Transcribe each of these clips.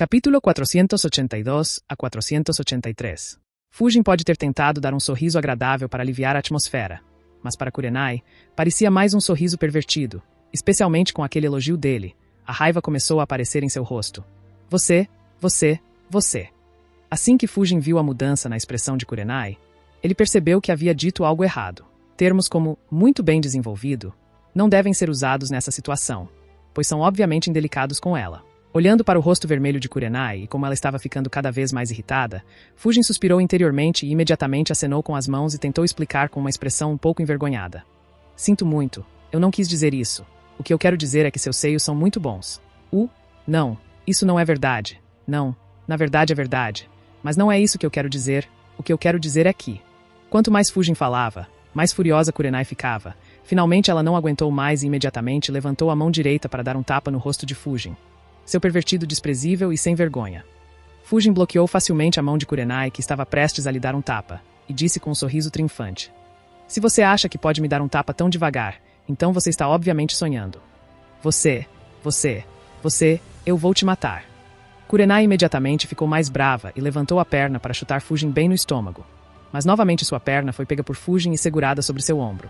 Capítulo 482 a 483. Fujin pode ter tentado dar um sorriso agradável para aliviar a atmosfera, mas para Kurenai, parecia mais um sorriso pervertido, especialmente com aquele elogio dele. A raiva começou a aparecer em seu rosto. Você. Assim que Fujin viu a mudança na expressão de Kurenai, ele percebeu que havia dito algo errado. Termos como muito bem desenvolvido não devem ser usados nessa situação, pois são obviamente indelicados com ela. Olhando para o rosto vermelho de Kurenai e como ela estava ficando cada vez mais irritada, Fujin suspirou interiormente e imediatamente acenou com as mãos e tentou explicar com uma expressão um pouco envergonhada. Sinto muito, eu não quis dizer isso. O que eu quero dizer é que seus seios são muito bons. Não, isso não é verdade. Não, na verdade é verdade. Mas não é isso que eu quero dizer. O que eu quero dizer é que... Quanto mais Fujin falava, mais furiosa Kurenai ficava. Finalmente ela não aguentou mais e imediatamente levantou a mão direita para dar um tapa no rosto de Fujin. Seu pervertido desprezível e sem vergonha. Fujin bloqueou facilmente a mão de Kurenai, que estava prestes a lhe dar um tapa, e disse com um sorriso triunfante. Se você acha que pode me dar um tapa tão devagar, então você está obviamente sonhando. Eu vou te matar. Kurenai imediatamente ficou mais brava e levantou a perna para chutar Fujin bem no estômago. Mas novamente sua perna foi pega por Fujin e segurada sobre seu ombro.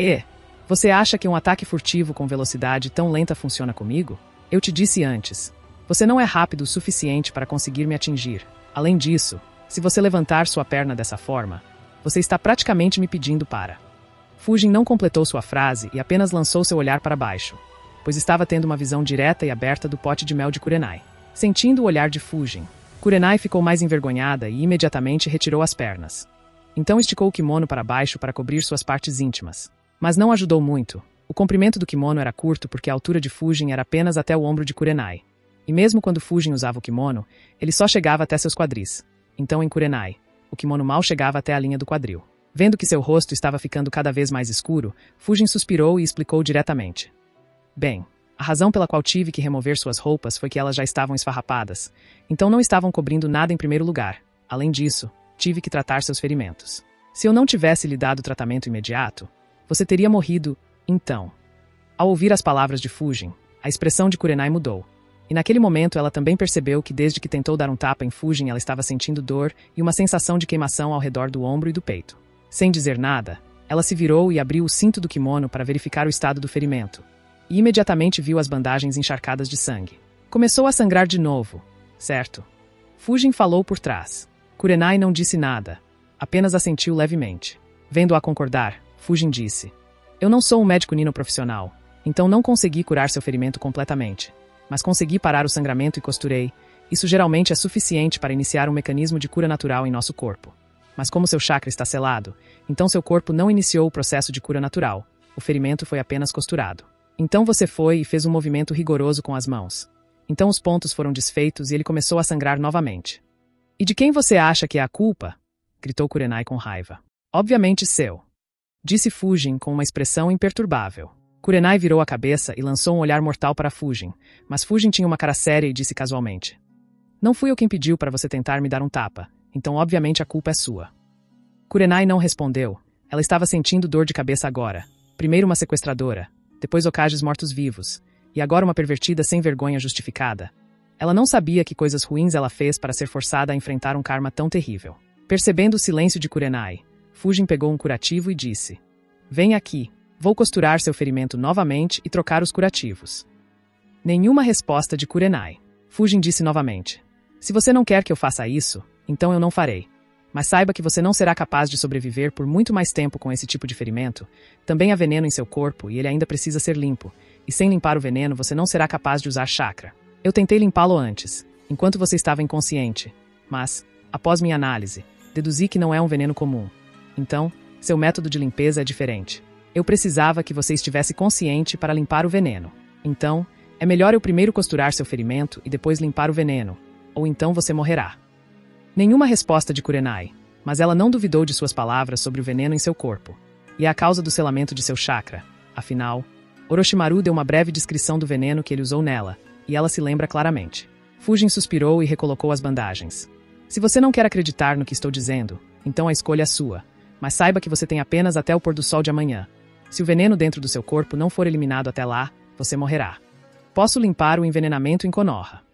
Você acha que um ataque furtivo com velocidade tão lenta funciona comigo? Eu te disse antes. Você não é rápido o suficiente para conseguir me atingir. Além disso, se você levantar sua perna dessa forma, você está praticamente me pedindo para. Fujin não completou sua frase e apenas lançou seu olhar para baixo, pois estava tendo uma visão direta e aberta do pote de mel de Kurenai. Sentindo o olhar de Fujin, Kurenai ficou mais envergonhada e imediatamente retirou as pernas. Então esticou o kimono para baixo para cobrir suas partes íntimas. Mas não ajudou muito. O comprimento do kimono era curto porque a altura de Fujin era apenas até o ombro de Kurenai. E mesmo quando Fujin usava o kimono, ele só chegava até seus quadris. Então em Kurenai, o kimono mal chegava até a linha do quadril. Vendo que seu rosto estava ficando cada vez mais escuro, Fujin suspirou e explicou diretamente. Bem, a razão pela qual tive que remover suas roupas foi que elas já estavam esfarrapadas, então não estavam cobrindo nada em primeiro lugar. Além disso, tive que tratar seus ferimentos. Se eu não tivesse lhe dado tratamento imediato, você teria morrido. Então, ao ouvir as palavras de Fujin, a expressão de Kurenai mudou. E naquele momento ela também percebeu que desde que tentou dar um tapa em Fujin ela estava sentindo dor e uma sensação de queimação ao redor do ombro e do peito. Sem dizer nada, ela se virou e abriu o cinto do kimono para verificar o estado do ferimento. E imediatamente viu as bandagens encharcadas de sangue. Começou a sangrar de novo, certo? Fujin falou por trás. Kurenai não disse nada, apenas assentiu levemente. Vendo-a concordar, Fujin disse. Eu não sou um médico nino profissional, então não consegui curar seu ferimento completamente. Mas consegui parar o sangramento e costurei. Isso geralmente é suficiente para iniciar um mecanismo de cura natural em nosso corpo. Mas como seu chakra está selado, então seu corpo não iniciou o processo de cura natural. O ferimento foi apenas costurado. Então você foi e fez um movimento rigoroso com as mãos. Então os pontos foram desfeitos e ele começou a sangrar novamente. E de quem você acha que é a culpa? Gritou Kurenai com raiva. Obviamente seu. Disse Fujin com uma expressão imperturbável. Kurenai virou a cabeça e lançou um olhar mortal para Fujin, mas Fujin tinha uma cara séria e disse casualmente. Não fui eu quem pediu para você tentar me dar um tapa, então obviamente a culpa é sua. Kurenai não respondeu. Ela estava sentindo dor de cabeça agora. Primeiro uma sequestradora, depois Hokages mortos-vivos, e agora uma pervertida sem vergonha justificada. Ela não sabia que coisas ruins ela fez para ser forçada a enfrentar um karma tão terrível. Percebendo o silêncio de Kurenai, Fujin pegou um curativo e disse. Venha aqui, vou costurar seu ferimento novamente e trocar os curativos. Nenhuma resposta de Kurenai. Fujin disse novamente. Se você não quer que eu faça isso, então eu não farei. Mas saiba que você não será capaz de sobreviver por muito mais tempo com esse tipo de ferimento. Também há veneno em seu corpo e ele ainda precisa ser limpo. E sem limpar o veneno você não será capaz de usar chakra. Eu tentei limpá-lo antes, enquanto você estava inconsciente. Mas, após minha análise, deduzi que não é um veneno comum. Então, seu método de limpeza é diferente. Eu precisava que você estivesse consciente para limpar o veneno. Então, é melhor eu primeiro costurar seu ferimento e depois limpar o veneno, ou então você morrerá. Nenhuma resposta de Kurenai, mas ela não duvidou de suas palavras sobre o veneno em seu corpo. E é a causa do selamento de seu chakra. Afinal, Orochimaru deu uma breve descrição do veneno que ele usou nela, e ela se lembra claramente. Fujin suspirou e recolocou as bandagens. Se você não quer acreditar no que estou dizendo, então a escolha é sua. Mas saiba que você tem apenas até o pôr do sol de amanhã. Se o veneno dentro do seu corpo não for eliminado até lá, você morrerá. Posso limpar o envenenamento em Konoha.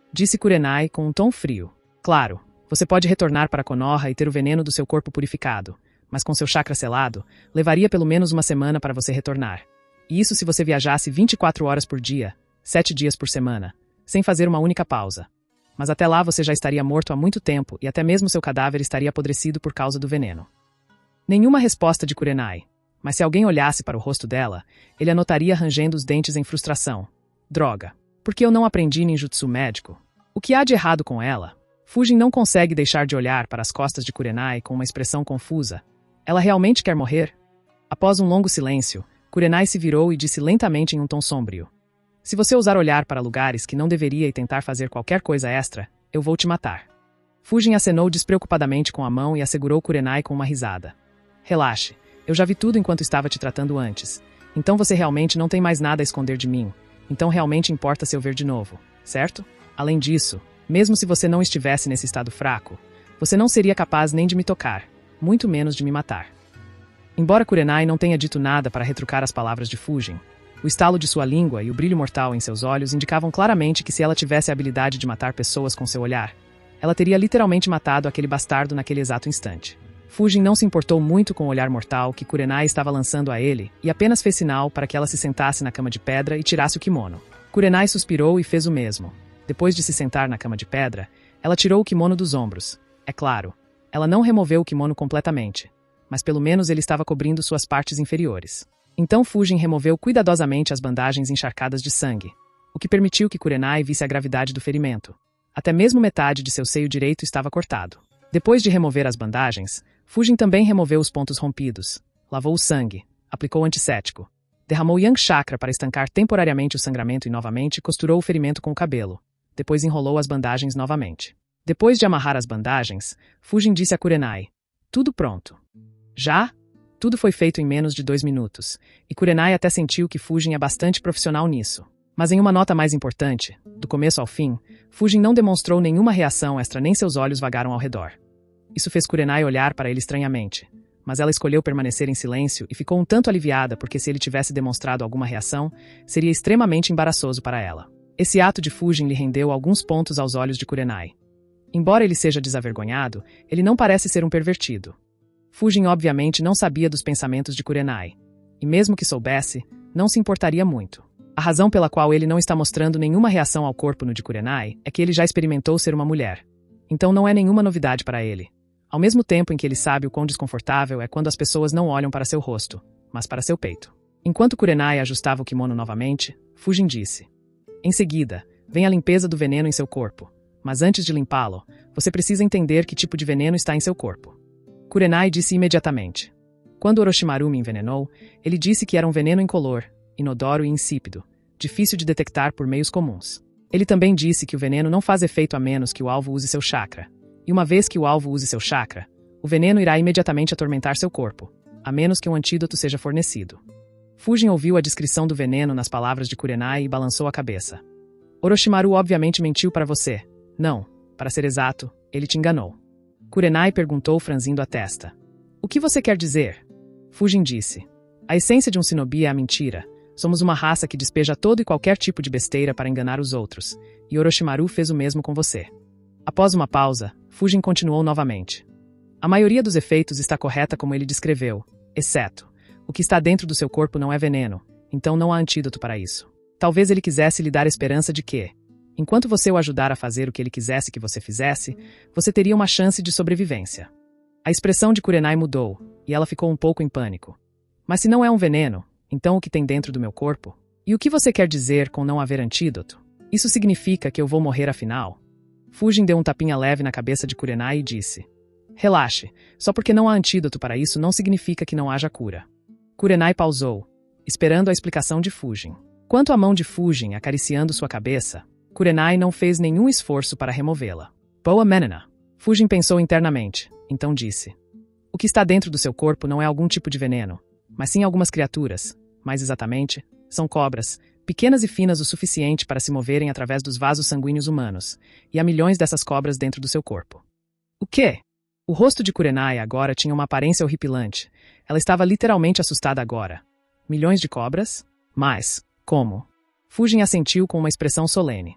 Disse Kurenai com um tom frio. Claro, você pode retornar para Konoha e ter o veneno do seu corpo purificado, mas com seu chakra selado, levaria pelo menos uma semana para você retornar. E isso se você viajasse 24 horas por dia, 7 dias por semana, sem fazer uma única pausa. Mas até lá você já estaria morto há muito tempo e até mesmo seu cadáver estaria apodrecido por causa do veneno. Nenhuma resposta de Kurenai, mas se alguém olhasse para o rosto dela, ele a notaria rangendo os dentes em frustração. Droga, por que eu não aprendi ninjutsu médico? O que há de errado com ela? Fujin não consegue deixar de olhar para as costas de Kurenai com uma expressão confusa. Ela realmente quer morrer? Após um longo silêncio, Kurenai se virou e disse lentamente em um tom sombrio. Se você ousar olhar para lugares que não deveria e tentar fazer qualquer coisa extra, eu vou te matar. Fujin acenou despreocupadamente com a mão e assegurou Kurenai com uma risada. Relaxe, eu já vi tudo enquanto estava te tratando antes. Então você realmente não tem mais nada a esconder de mim. Então realmente importa se eu ver de novo, certo? Além disso, mesmo se você não estivesse nesse estado fraco, você não seria capaz nem de me tocar, muito menos de me matar. Embora Kurenai não tenha dito nada para retrucar as palavras de Fujin, o estalo de sua língua e o brilho mortal em seus olhos indicavam claramente que se ela tivesse a habilidade de matar pessoas com seu olhar, ela teria literalmente matado aquele bastardo naquele exato instante. Fujin não se importou muito com o olhar mortal que Kurenai estava lançando a ele e apenas fez sinal para que ela se sentasse na cama de pedra e tirasse o kimono. Kurenai suspirou e fez o mesmo. Depois de se sentar na cama de pedra, ela tirou o kimono dos ombros. É claro, ela não removeu o kimono completamente, mas pelo menos ele estava cobrindo suas partes inferiores. Então Fujin removeu cuidadosamente as bandagens encharcadas de sangue, o que permitiu que Kurenai visse a gravidade do ferimento. Até mesmo metade de seu seio direito estava cortado. Depois de remover as bandagens, Fujin também removeu os pontos rompidos, lavou o sangue, aplicou antisséptico, derramou Yang Chakra para estancar temporariamente o sangramento e novamente costurou o ferimento com o cabelo. Depois enrolou as bandagens novamente. Depois de amarrar as bandagens, Fujin disse a Kurenai: tudo pronto. Já? Tudo foi feito em menos de 2 minutos, e Kurenai até sentiu que Fujin é bastante profissional nisso. Mas em uma nota mais importante, do começo ao fim, Fujin não demonstrou nenhuma reação extra nem seus olhos vagaram ao redor. Isso fez Kurenai olhar para ele estranhamente, mas ela escolheu permanecer em silêncio e ficou um tanto aliviada porque se ele tivesse demonstrado alguma reação, seria extremamente embaraçoso para ela. Esse ato de Fujin lhe rendeu alguns pontos aos olhos de Kurenai. Embora ele seja desavergonhado, ele não parece ser um pervertido. Fujin obviamente não sabia dos pensamentos de Kurenai, e mesmo que soubesse, não se importaria muito. A razão pela qual ele não está mostrando nenhuma reação ao corpo no de Kurenai é que ele já experimentou ser uma mulher. Então não é nenhuma novidade para ele. Ao mesmo tempo em que ele sabe o quão desconfortável é quando as pessoas não olham para seu rosto, mas para seu peito. Enquanto Kurenai ajustava o kimono novamente, Fujin disse: em seguida, vem a limpeza do veneno em seu corpo, mas antes de limpá-lo, você precisa entender que tipo de veneno está em seu corpo. Kurenai disse imediatamente. Quando Orochimaru me envenenou, ele disse que era um veneno incolor, inodoro e insípido, difícil de detectar por meios comuns. Ele também disse que o veneno não faz efeito a menos que o alvo use seu chakra, e uma vez que o alvo use seu chakra, o veneno irá imediatamente atormentar seu corpo, a menos que um antídoto seja fornecido. Fujin ouviu a descrição do veneno nas palavras de Kurenai e balançou a cabeça. Orochimaru obviamente mentiu para você. Não, para ser exato, ele te enganou. Kurenai perguntou franzindo a testa. O que você quer dizer? Fujin disse. A essência de um shinobi é a mentira. Somos uma raça que despeja todo e qualquer tipo de besteira para enganar os outros, e Orochimaru fez o mesmo com você. Após uma pausa, Fujin continuou novamente. A maioria dos efeitos está correta como ele descreveu, exceto, o que está dentro do seu corpo não é veneno, então não há antídoto para isso. Talvez ele quisesse lhe dar esperança de que, enquanto você o ajudar a fazer o que ele quisesse que você fizesse, você teria uma chance de sobrevivência. A expressão de Kurenai mudou, e ela ficou um pouco em pânico. Mas se não é um veneno, então o que tem dentro do meu corpo? E o que você quer dizer com não haver antídoto? Isso significa que eu vou morrer afinal? Fujin deu um tapinha leve na cabeça de Kurenai e disse: relaxe, só porque não há antídoto para isso não significa que não haja cura. Kurenai pausou, esperando a explicação de Fujin. Quanto à mão de Fujin acariciando sua cabeça, Kurenai não fez nenhum esforço para removê-la. Boa menina. Fujin pensou internamente, então disse: o que está dentro do seu corpo não é algum tipo de veneno, mas sim algumas criaturas, mais exatamente, são cobras, pequenas e finas o suficiente para se moverem através dos vasos sanguíneos humanos, e há milhões dessas cobras dentro do seu corpo. O quê? O rosto de Kurenai agora tinha uma aparência horripilante. Ela estava literalmente assustada agora. Milhões de cobras? Mas, como? Fujin assentiu com uma expressão solene.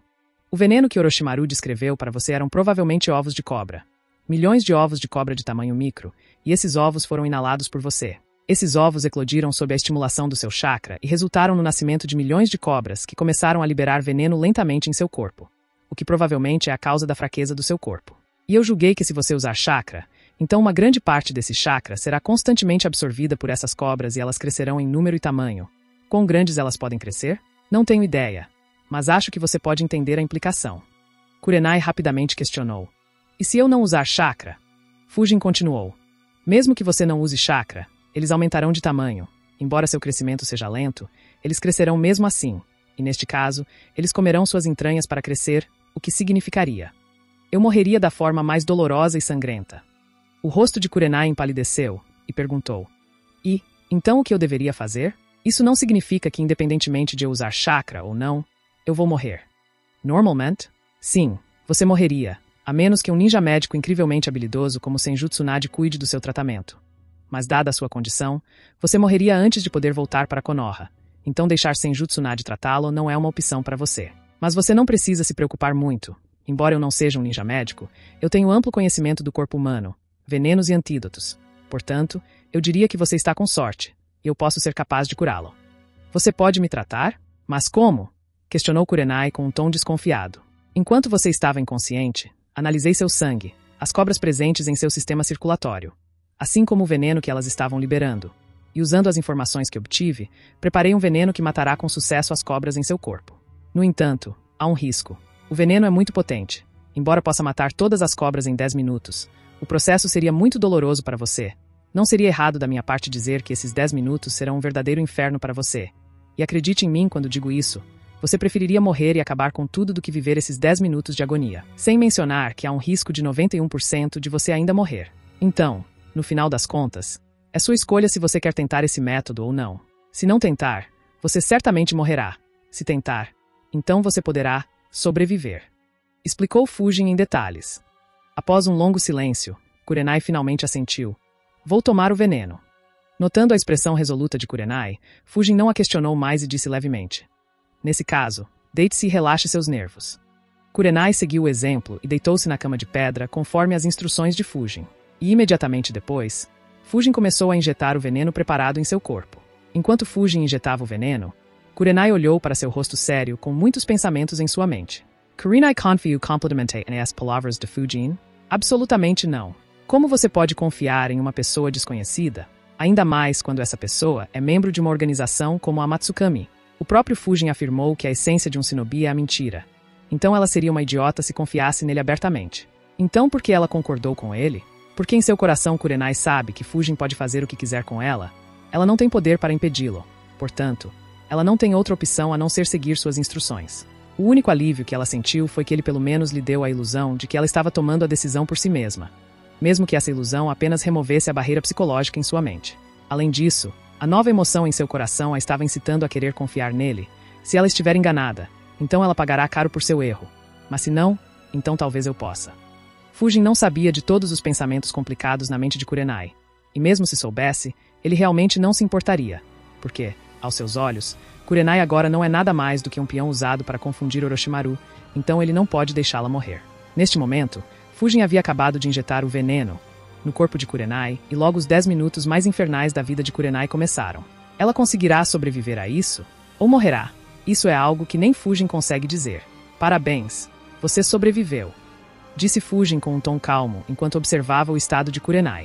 O veneno que Orochimaru descreveu para você eram provavelmente ovos de cobra. Milhões de ovos de cobra de tamanho micro, e esses ovos foram inalados por você. Esses ovos eclodiram sob a estimulação do seu chakra e resultaram no nascimento de milhões de cobras que começaram a liberar veneno lentamente em seu corpo, o que provavelmente é a causa da fraqueza do seu corpo. E eu julguei que se você usar chakra, então uma grande parte desse chakra será constantemente absorvida por essas cobras e elas crescerão em número e tamanho. Quão grandes elas podem crescer? Não tenho ideia, mas acho que você pode entender a implicação. Kurenai rapidamente questionou. E se eu não usar chakra? Fujin continuou. Mesmo que você não use chakra, eles aumentarão de tamanho. Embora seu crescimento seja lento, eles crescerão mesmo assim, e neste caso, eles comerão suas entranhas para crescer, o que significaria: eu morreria da forma mais dolorosa e sangrenta. O rosto de Kurenai empalideceu e perguntou: e, então o que eu deveria fazer? Isso não significa que, independentemente de eu usar chakra ou não, eu vou morrer. Normalmente? Sim, você morreria, a menos que um ninja médico incrivelmente habilidoso como Senjutsu Tsunade cuide do seu tratamento. Mas dada a sua condição, você morreria antes de poder voltar para Konoha, então deixar Senjutsu Tsunade tratá-lo não é uma opção para você. Mas você não precisa se preocupar muito. Embora eu não seja um ninja médico, eu tenho amplo conhecimento do corpo humano, venenos e antídotos. Portanto, eu diria que você está com sorte, e eu posso ser capaz de curá-lo. Você pode me tratar? Mas como? Questionou Kurenai com um tom desconfiado. Enquanto você estava inconsciente, analisei seu sangue, as cobras presentes em seu sistema circulatório, assim como o veneno que elas estavam liberando. E usando as informações que obtive, preparei um veneno que matará com sucesso as cobras em seu corpo. No entanto, há um risco. O veneno é muito potente. Embora possa matar todas as cobras em 10 minutos, o processo seria muito doloroso para você. Não seria errado da minha parte dizer que esses 10 minutos serão um verdadeiro inferno para você. E acredite em mim quando digo isso, você preferiria morrer e acabar com tudo do que viver esses 10 minutos de agonia. Sem mencionar que há um risco de 91% de você ainda morrer. Então, no final das contas, é sua escolha se você quer tentar esse método ou não. Se não tentar, você certamente morrerá. Se tentar, então você poderá sobreviver. Explicou Fujin em detalhes. Após um longo silêncio, Kurenai finalmente assentiu. Vou tomar o veneno. Notando a expressão resoluta de Kurenai, Fujin não a questionou mais e disse levemente: nesse caso, deite-se e relaxe seus nervos. Kurenai seguiu o exemplo e deitou-se na cama de pedra conforme as instruções de Fujin. E imediatamente depois, Fujin começou a injetar o veneno preparado em seu corpo. Enquanto Fujin injetava o veneno, Kurenai olhou para seu rosto sério com muitos pensamentos em sua mente. Kurenai confio complemente nas palavras de Fujin? Absolutamente não. Como você pode confiar em uma pessoa desconhecida, ainda mais quando essa pessoa é membro de uma organização como a Matsukami? O próprio Fujin afirmou que a essência de um shinobi é a mentira. Então ela seria uma idiota se confiasse nele abertamente. Então por que ela concordou com ele? Porque em seu coração Kurenai sabe que Fujin pode fazer o que quiser com ela. Ela não tem poder para impedi-lo. Portanto, ela não tem outra opção a não ser seguir suas instruções. O único alívio que ela sentiu foi que ele pelo menos lhe deu a ilusão de que ela estava tomando a decisão por si mesma, mesmo que essa ilusão apenas removesse a barreira psicológica em sua mente. Além disso, a nova emoção em seu coração a estava incitando a querer confiar nele. Se ela estiver enganada, então ela pagará caro por seu erro. Mas se não, então talvez eu possa. Fujin não sabia de todos os pensamentos complicados na mente de Kurenai. E mesmo se soubesse, ele realmente não se importaria. Porque, aos seus olhos, Kurenai agora não é nada mais do que um peão usado para confundir Orochimaru, então ele não pode deixá-la morrer. Neste momento, Fujin havia acabado de injetar o veneno no corpo de Kurenai e logo os 10 minutos mais infernais da vida de Kurenai começaram. Ela conseguirá sobreviver a isso? Ou morrerá? Isso é algo que nem Fujin consegue dizer. Parabéns, você sobreviveu, disse Fujin com um tom calmo enquanto observava o estado de Kurenai.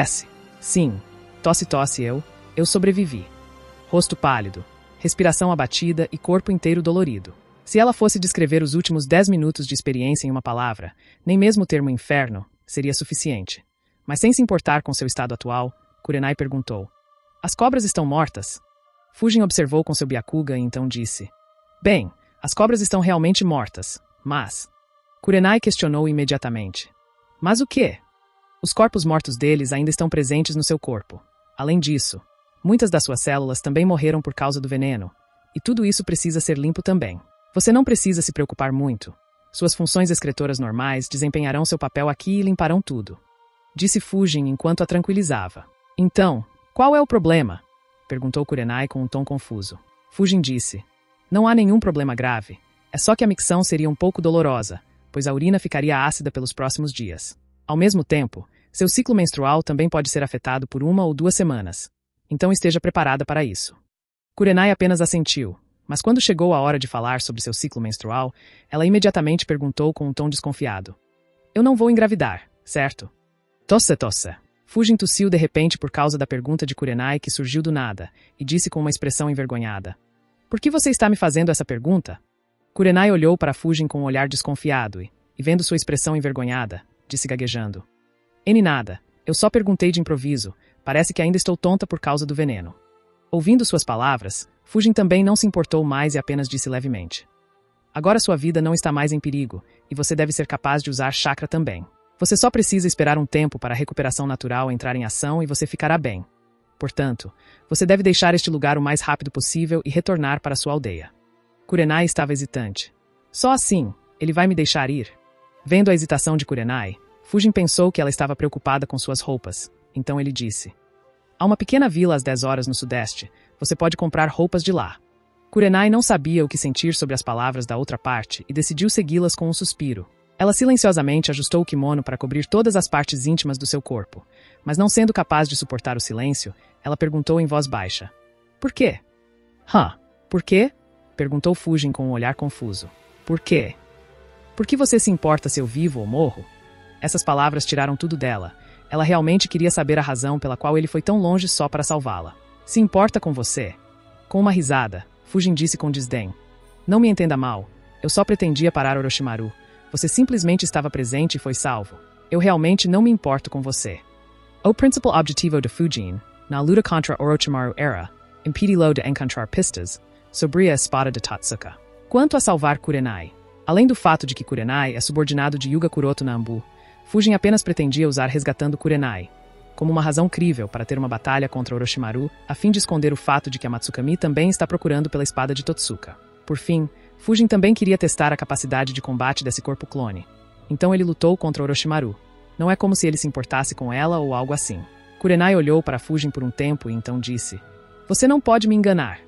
Sim, tosse eu sobrevivi. Rosto pálido, respiração abatida e corpo inteiro dolorido. Se ela fosse descrever os últimos 10 minutos de experiência em uma palavra, nem mesmo o termo inferno seria suficiente. Mas sem se importar com seu estado atual, Kurenai perguntou: as cobras estão mortas? Fujin observou com seu Byakuga e então disse: bem, as cobras estão realmente mortas, mas... Kurenai questionou imediatamente: mas o quê? Os corpos mortos deles ainda estão presentes no seu corpo. Além disso, muitas das suas células também morreram por causa do veneno, e tudo isso precisa ser limpo também. Você não precisa se preocupar muito. Suas funções excretoras normais desempenharão seu papel aqui e limparão tudo, disse Fujin enquanto a tranquilizava. Então, qual é o problema? Perguntou Kurenai com um tom confuso. Fujin disse: não há nenhum problema grave. É só que a micção seria um pouco dolorosa, pois a urina ficaria ácida pelos próximos dias. Ao mesmo tempo, seu ciclo menstrual também pode ser afetado por 1 ou 2 semanas. Então esteja preparada para isso. Kurenai apenas assentiu, mas quando chegou a hora de falar sobre seu ciclo menstrual, ela imediatamente perguntou com um tom desconfiado. Eu não vou engravidar, certo? Tosse, tosse. Fujin tossiu de repente por causa da pergunta de Kurenai que surgiu do nada, e disse com uma expressão envergonhada. Por que você está me fazendo essa pergunta? Kurenai olhou para Fujin com um olhar desconfiado e, vendo sua expressão envergonhada, disse gaguejando. Nada, eu só perguntei de improviso, parece que ainda estou tonta por causa do veneno. Ouvindo suas palavras, Fujin também não se importou mais e apenas disse levemente. Agora sua vida não está mais em perigo, e você deve ser capaz de usar chakra também. Você só precisa esperar um tempo para a recuperação natural entrar em ação e você ficará bem. Portanto, você deve deixar este lugar o mais rápido possível e retornar para sua aldeia. Kurenai estava hesitante. Só assim, ele vai me deixar ir? Vendo a hesitação de Kurenai, Fujin pensou que ela estava preocupada com suas roupas, então ele disse. Há uma pequena vila às 10 horas no sudeste, você pode comprar roupas de lá. Kurenai não sabia o que sentir sobre as palavras da outra parte e decidiu segui-las com um suspiro. Ela silenciosamente ajustou o kimono para cobrir todas as partes íntimas do seu corpo, mas não sendo capaz de suportar o silêncio, ela perguntou em voz baixa. Por quê? Por quê? Perguntou Fujin com um olhar confuso. Por quê? Por que você se importa se eu vivo ou morro? Essas palavras tiraram tudo dela. Ela realmente queria saber a razão pela qual ele foi tão longe só para salvá-la. Se importa com você? Com uma risada, Fujin disse com desdém. Não me entenda mal. Eu só pretendia parar Orochimaru. Você simplesmente estava presente e foi salvo. Eu realmente não me importo com você. O principal objetivo de Fujin, na luta contra Orochimaru era, impedi-lo de encontrar pistas sobre a espada de Totsuka. Quanto a salvar Kurenai, além do fato de que Kurenai é subordinado de Hyuga Kuroto na Anbu, Fujin apenas pretendia usar resgatando Kurenai, como uma razão crível para ter uma batalha contra Orochimaru, a fim de esconder o fato de que a Matsukami também está procurando pela espada de Totsuka. Por fim, Fujin também queria testar a capacidade de combate desse corpo clone. Então ele lutou contra Orochimaru. Não é como se ele se importasse com ela ou algo assim. Kurenai olhou para Fujin por um tempo e então disse, Você não pode me enganar.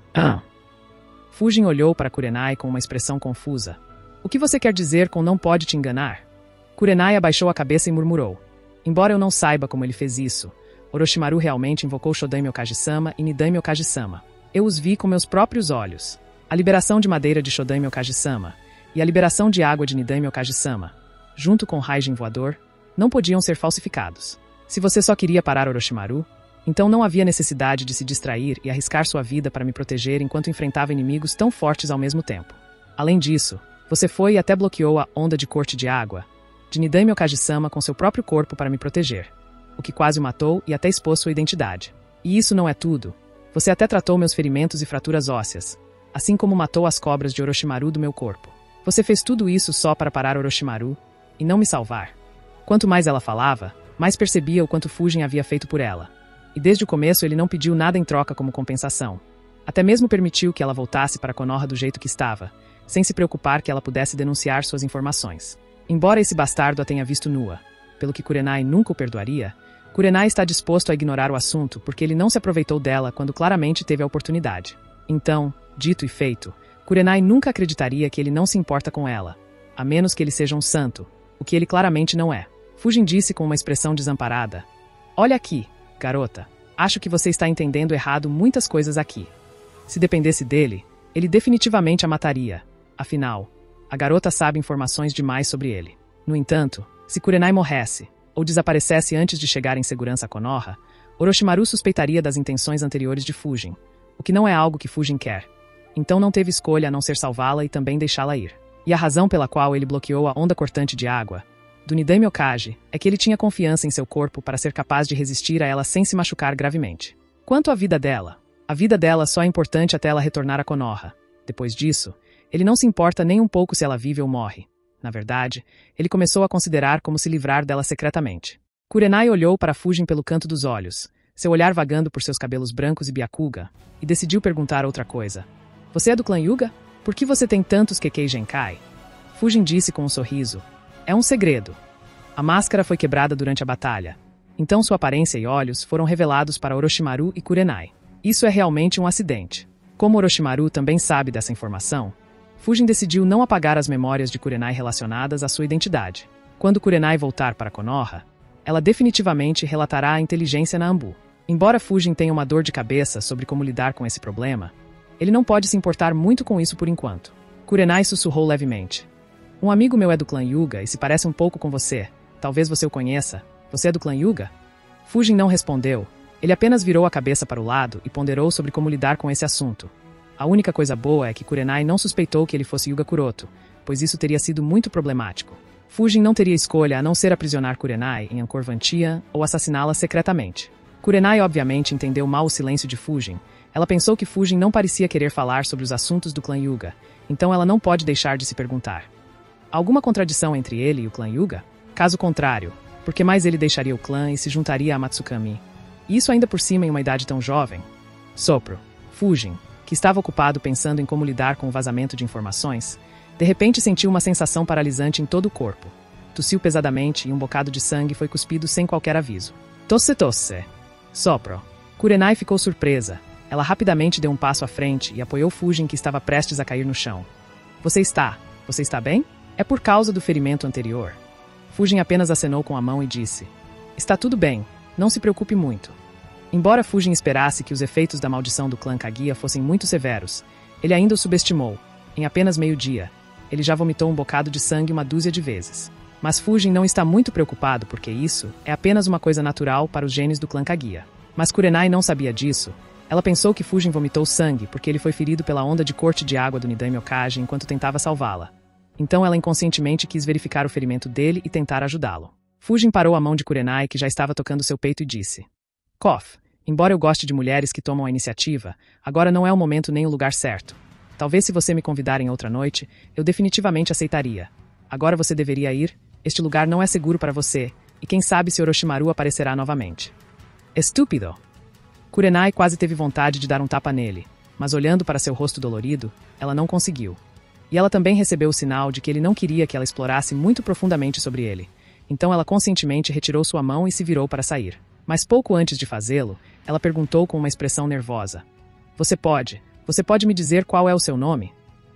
Fujin olhou para Kurenai com uma expressão confusa. O que você quer dizer com não pode te enganar? Kurenai abaixou a cabeça e murmurou. Embora eu não saiba como ele fez isso, Orochimaru realmente invocou Shodaime Okage-sama e Nidaime Okage-sama. Eu os vi com meus próprios olhos. A liberação de madeira de Shodaime Okage-sama e a liberação de água de Nidaime Okage-sama, junto com o Raijin voador, não podiam ser falsificados. Se você só queria parar Orochimaru, então não havia necessidade de se distrair e arriscar sua vida para me proteger enquanto enfrentava inimigos tão fortes ao mesmo tempo. Além disso, você foi e até bloqueou a onda de corte de água de Nidaime Okage-sama com seu próprio corpo para me proteger, o que quase o matou e até expôs sua identidade. E isso não é tudo. Você até tratou meus ferimentos e fraturas ósseas, assim como matou as cobras de Orochimaru do meu corpo. Você fez tudo isso só para parar Orochimaru e não me salvar. Quanto mais ela falava, mais percebia o quanto Fujin havia feito por ela. E desde o começo ele não pediu nada em troca como compensação. Até mesmo permitiu que ela voltasse para Konoha do jeito que estava, sem se preocupar que ela pudesse denunciar suas informações. Embora esse bastardo a tenha visto nua, pelo que Kurenai nunca o perdoaria, Kurenai está disposto a ignorar o assunto porque ele não se aproveitou dela quando claramente teve a oportunidade. Então, dito e feito, Kurenai nunca acreditaria que ele não se importa com ela, a menos que ele seja um santo, o que ele claramente não é. Fujin disse com uma expressão desamparada. Olha aqui, garota, acho que você está entendendo errado muitas coisas aqui. Se dependesse dele, ele definitivamente a mataria. Afinal, a garota sabe informações demais sobre ele. No entanto, se Kurenai morresse, ou desaparecesse antes de chegar em segurança a Konoha, Orochimaru suspeitaria das intenções anteriores de Fujin, o que não é algo que Fujin quer. Então não teve escolha a não ser salvá-la e também deixá-la ir. E a razão pela qual ele bloqueou a onda cortante de água do Nidaime Okage é que ele tinha confiança em seu corpo para ser capaz de resistir a ela sem se machucar gravemente. Quanto à vida dela, a vida dela só é importante até ela retornar a Konoha. Depois disso, ele não se importa nem um pouco se ela vive ou morre. Na verdade, ele começou a considerar como se livrar dela secretamente. Kurenai olhou para Fujin pelo canto dos olhos, seu olhar vagando por seus cabelos brancos e Byakuga, e decidiu perguntar outra coisa. Você é do clã Hyuga? Por que você tem tantos Kekkei Genkai? Fujin disse com um sorriso. É um segredo. A máscara foi quebrada durante a batalha. Então sua aparência e olhos foram revelados para Orochimaru e Kurenai. Isso é realmente um acidente. Como Orochimaru também sabe dessa informação, Fujin decidiu não apagar as memórias de Kurenai relacionadas à sua identidade. Quando Kurenai voltar para Konoha, ela definitivamente relatará a inteligência na Anbu. Embora Fujin tenha uma dor de cabeça sobre como lidar com esse problema, ele não pode se importar muito com isso por enquanto. Kurenai sussurrou levemente. Um amigo meu é do clã Hyuga e se parece um pouco com você. Talvez você o conheça. Você é do clã Hyuga? Fujin não respondeu. Ele apenas virou a cabeça para o lado e ponderou sobre como lidar com esse assunto. A única coisa boa é que Kurenai não suspeitou que ele fosse Hyuga Kuroto, pois isso teria sido muito problemático. Fujin não teria escolha a não ser aprisionar Kurenai em Angkor Vantia ou assassiná-la secretamente. Kurenai obviamente entendeu mal o silêncio de Fujin. Ela pensou que Fujin não parecia querer falar sobre os assuntos do clã Hyuga, então ela não pode deixar de se perguntar. Alguma contradição entre ele e o clã Hyuga? Caso contrário, por que mais ele deixaria o clã e se juntaria a Matsukami? E isso ainda por cima em uma idade tão jovem? Sopro. Fujin, que estava ocupado pensando em como lidar com o vazamento de informações, de repente sentiu uma sensação paralisante em todo o corpo. Tossiu pesadamente e um bocado de sangue foi cuspido sem qualquer aviso. Tosse, tosse. Sopro. Kurenai ficou surpresa. Ela rapidamente deu um passo à frente e apoiou Fujin, que estava prestes a cair no chão. Você está bem? É por causa do ferimento anterior. Fujin apenas acenou com a mão e disse: Está tudo bem, não se preocupe muito. Embora Fujin esperasse que os efeitos da maldição do clã Kaguya fossem muito severos, ele ainda o subestimou. Em apenas meio-dia, ele já vomitou um bocado de sangue uma dúzia de vezes. Mas Fujin não está muito preocupado porque isso é apenas uma coisa natural para os genes do clã Kaguya. Mas Kurenai não sabia disso. Ela pensou que Fujin vomitou sangue porque ele foi ferido pela onda de corte de água do Nidaime Okage enquanto tentava salvá-la. Então ela inconscientemente quis verificar o ferimento dele e tentar ajudá-lo. Fujin parou a mão de Kurenai, que já estava tocando seu peito, e disse: Kof, embora eu goste de mulheres que tomam a iniciativa, agora não é o momento nem o lugar certo. Talvez se você me convidar em outra noite, eu definitivamente aceitaria. Agora você deveria ir, este lugar não é seguro para você, e quem sabe se Orochimaru aparecerá novamente. Estúpido! Kurenai quase teve vontade de dar um tapa nele, mas olhando para seu rosto dolorido, ela não conseguiu. E ela também recebeu o sinal de que ele não queria que ela explorasse muito profundamente sobre ele. Então ela conscientemente retirou sua mão e se virou para sair. Mas pouco antes de fazê-lo, ela perguntou com uma expressão nervosa: Você pode me dizer qual é o seu nome?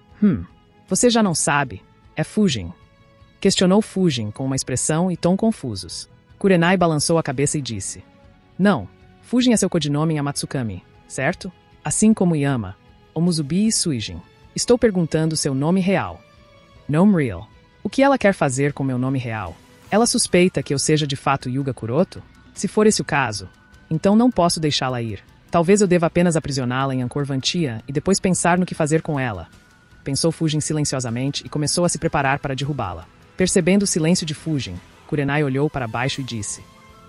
Você já não sabe. É Fujin. Questionou Fujin com uma expressão e tom confusos. Kurenai balançou a cabeça e disse: Não, Fujin é seu codinome em Amatsukami, certo? Assim como Yama, Omuzubi e Suijin. Estou perguntando seu nome real. Nome real. O que ela quer fazer com meu nome real? Ela suspeita que eu seja de fato Hyuga Kuroto? Se for esse o caso, então não posso deixá-la ir. Talvez eu deva apenas aprisioná-la em Angkor Vantia e depois pensar no que fazer com ela. Pensou Fujin silenciosamente e começou a se preparar para derrubá-la. Percebendo o silêncio de Fujin, Kurenai olhou para baixo e disse: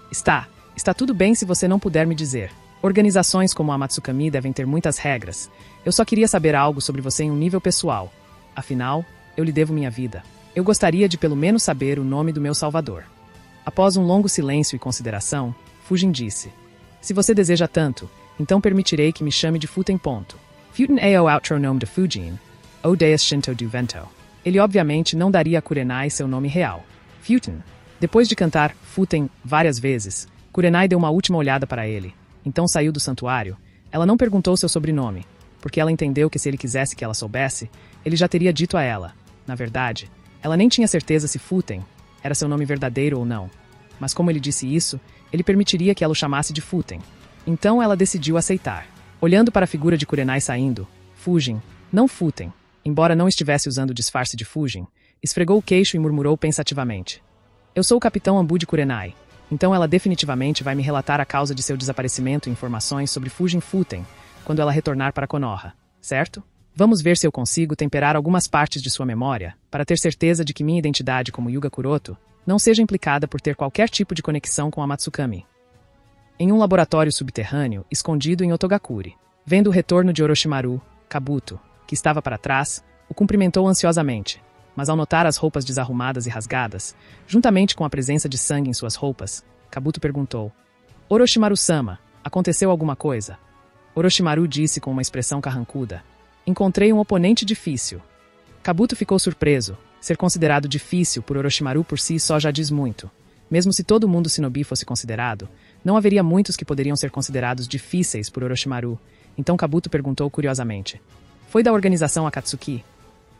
Está tudo bem se você não puder me dizer. Organizações como a Matsukami devem ter muitas regras. Eu só queria saber algo sobre você em um nível pessoal. Afinal, eu lhe devo minha vida. Eu gostaria de pelo menos saber o nome do meu salvador. Após um longo silêncio e consideração, Fujin disse: Se você deseja tanto, então permitirei que me chame de Futen. Futen é o outro nome de Fujin, ou Deus Shinto do Vento. Ele obviamente não daria a Kurenai seu nome real. Futen. Depois de cantar Futen várias vezes, Kurenai deu uma última olhada para ele. Então saiu do santuário. Ela não perguntou seu sobrenome, porque ela entendeu que se ele quisesse que ela soubesse, ele já teria dito a ela. Na verdade, ela nem tinha certeza se Futen era seu nome verdadeiro ou não. Mas como ele disse isso, ele permitiria que ela o chamasse de Futen. Então ela decidiu aceitar. Olhando para a figura de Kurenai saindo, Fujin, não Futen, embora não estivesse usando o disfarce de Fujin, esfregou o queixo e murmurou pensativamente: Eu sou o capitão Anbu de Kurenai. Então ela definitivamente vai me relatar a causa de seu desaparecimento e informações sobre Fujin Futen quando ela retornar para Konoha, certo? Vamos ver se eu consigo temperar algumas partes de sua memória para ter certeza de que minha identidade como Hyuga Kuroto não seja implicada por ter qualquer tipo de conexão com a Matsukami. Em um laboratório subterrâneo, escondido em Otogakuri, vendo o retorno de Orochimaru, Kabuto, que estava para trás, o cumprimentou ansiosamente. Mas ao notar as roupas desarrumadas e rasgadas, juntamente com a presença de sangue em suas roupas, Kabuto perguntou: Orochimaru-sama, aconteceu alguma coisa? Orochimaru disse com uma expressão carrancuda: Encontrei um oponente difícil. Kabuto ficou surpreso. Ser considerado difícil por Orochimaru por si só já diz muito. Mesmo se todo mundo Shinobi fosse considerado, não haveria muitos que poderiam ser considerados difíceis por Orochimaru. Então Kabuto perguntou curiosamente: Foi da organização Akatsuki?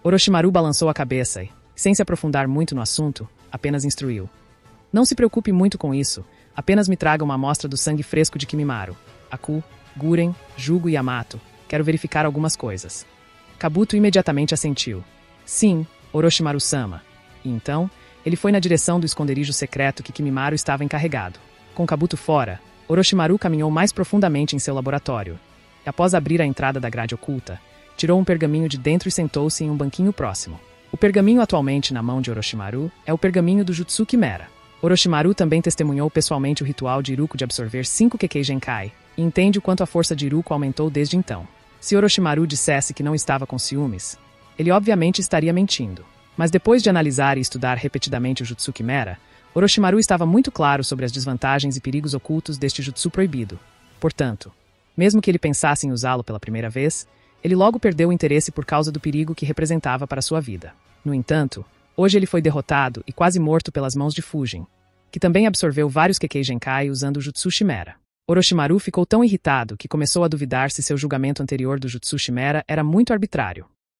Orochimaru balançou a cabeça e, sem se aprofundar muito no assunto, apenas instruiu. Não se preocupe muito com isso, apenas me traga uma amostra do sangue fresco de Kimimaro. Aku, Guren, Jugo e Yamato, quero verificar algumas coisas. Kabuto imediatamente assentiu. Sim, Orochimaru-sama. E então, ele foi na direção do esconderijo secreto que Kimimaro estava encarregado. Com Kabuto fora, Orochimaru caminhou mais profundamente em seu laboratório. E após abrir a entrada da grade oculta, tirou um pergaminho de dentro e sentou-se em um banquinho próximo. O pergaminho atualmente na mão de Orochimaru é o pergaminho do Jutsu Quimera. Orochimaru também testemunhou pessoalmente o ritual de Iruko de absorver 5 Kekkei Genkai, e entende o quanto a força de Iruko aumentou desde então. Se Orochimaru dissesse que não estava com ciúmes, ele obviamente estaria mentindo. Mas depois de analisar e estudar repetidamente o Jutsu Quimera, Orochimaru estava muito claro sobre as desvantagens e perigos ocultos deste Jutsu proibido. Portanto, mesmo que ele pensasse em usá-lo pela primeira vez, ele logo perdeu o interesse por causa do perigo que representava para sua vida. No entanto, hoje ele foi derrotado e quase morto pelas mãos de Fujin, que também absorveu vários Kekkei Genkai usando o Jutsu Chimera. Orochimaru ficou tão irritado que começou a duvidar se seu julgamento anterior do Jutsu Chimera era muito arbitrário.